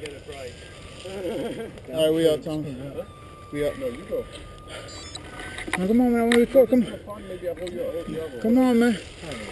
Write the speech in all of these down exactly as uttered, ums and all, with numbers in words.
get it right. Alright, we out, Tom. Huh? We out. No, you go. Now, come on, man. I want to record. Come, Maybe I'll hold you, I'll hold you over. come on, man.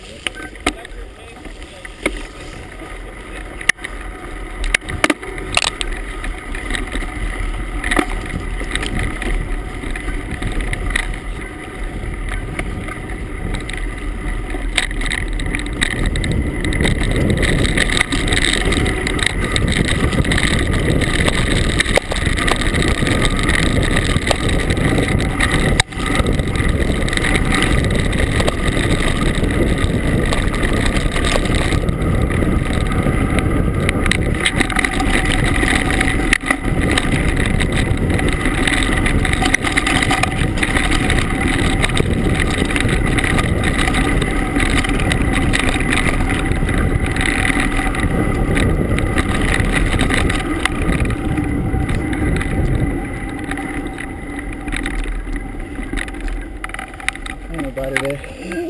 Ain't nobody there.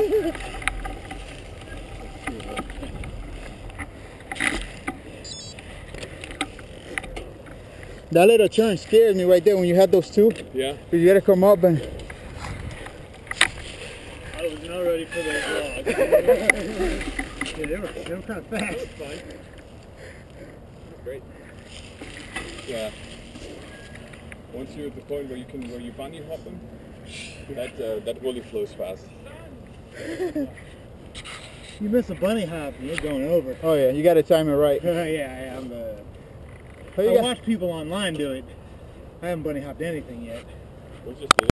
That little turn scared me right there when you had those two. Yeah. Because you gotta come up and... I was not ready for those vlogs. Yeah, they were, they were kind of fast. That was fun. That was great. Yeah. Once you're at the point where you can, where you bunny hop them, that uh, that really flows fast. You miss a bunny hop, you're going over. Oh yeah, you gotta time it right. yeah, yeah, I'm uh, Oh, you I got- watch people online do it. I haven't bunny hopped anything yet. We'll just do it.